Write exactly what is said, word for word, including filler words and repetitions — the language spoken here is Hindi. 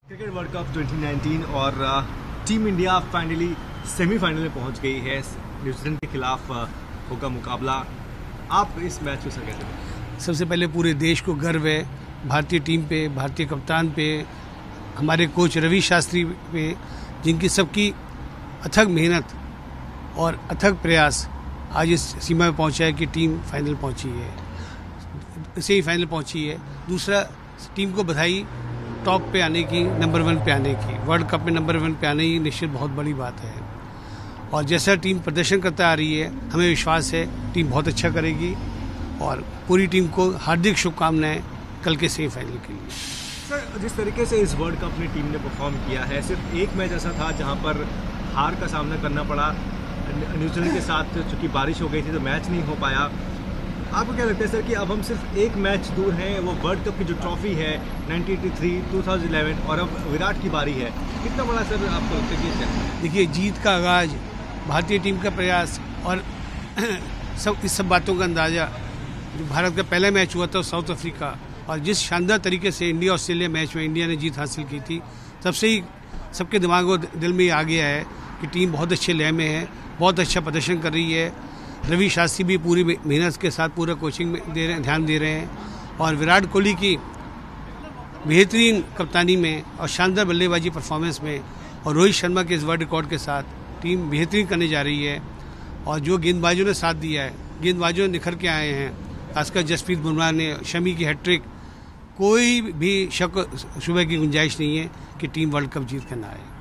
Cricket world cup twenty nineteen और टीम इंडिया फाइनली सेमीफाइनल में पहुंच गई है। न्यूजीलैंड के खिलाफ होगा मुकाबला। आप इस मैच को सर कैसे देखें? सबसे पहले पूरे देश को गर्व है भारतीय टीम पे, भारतीय कप्तान पे, हमारे कोच रवि शास्त्री पे, जिनकी सबकी अथक मेहनत और अथक प्रयास आज इस सीमा में पहुंचा है कि टीम फाइनल पहुंची है, सेमीफाइनल पहुंची है। दूसरा, टीम को बधाई टॉप पे आने की, नंबर वन पे आने की। वर्ल्ड कप में नंबर वन पे आने ही निश्चित बहुत बड़ी बात है। और जैसा टीम प्रदर्शन करता आ रही है, हमें विश्वास है टीम बहुत अच्छा करेगी और पूरी टीम को हार्दिक शुभकामनाएं कल के सेमीफाइनल के लिए। सर, जिस तरीके से इस वर्ल्ड कप में टीम ने परफॉर्म किया है, सिर्फ एक मैच ऐसा था जहां पर हार का सामना करना पड़ा न्यूजीलैंड के साथ, चूंकि बारिश हो गई थी तो मैच नहीं हो पाया। आपको क्या लगता है सर कि अब हम सिर्फ एक मैच दूर हैं, वो वर्ल्ड कप की जो ट्रॉफी है nineteen eighty three, two thousand eleven, और अब विराट की बारी है, कितना बड़ा सर आपको लगता है कि? देखिए, जीत का आगाज, भारतीय टीम का प्रयास और सब इस सब बातों का अंदाज़ा, जो भारत का पहला मैच हुआ था साउथ अफ्रीका, और जिस शानदार तरीके से इंडिया ऑस्ट्रेलिया मैच में इंडिया ने जीत हासिल की थी, तब से ही सबके दिमाग और दिल में ये आ गया है कि टीम बहुत अच्छे लय में है, बहुत अच्छा प्रदर्शन कर रही है। रवि शास्त्री भी पूरी मेहनत के साथ पूरा कोचिंग में दे रहे हैं, ध्यान दे रहे हैं, और विराट कोहली की बेहतरीन कप्तानी में और शानदार बल्लेबाजी परफॉर्मेंस में और रोहित शर्मा के इस वर्ल्ड रिकॉर्ड के साथ टीम बेहतरीन करने जा रही है। और जो गेंदबाजों ने साथ दिया है, गेंदबाजों ने निखर के आए हैं, खासकर जसप्रीत बुमराह ने, शमी की हैट्रिक, कोई भी शक शुबह की गुंजाइश नहीं है कि टीम वर्ल्ड कप जीत कर ना आए।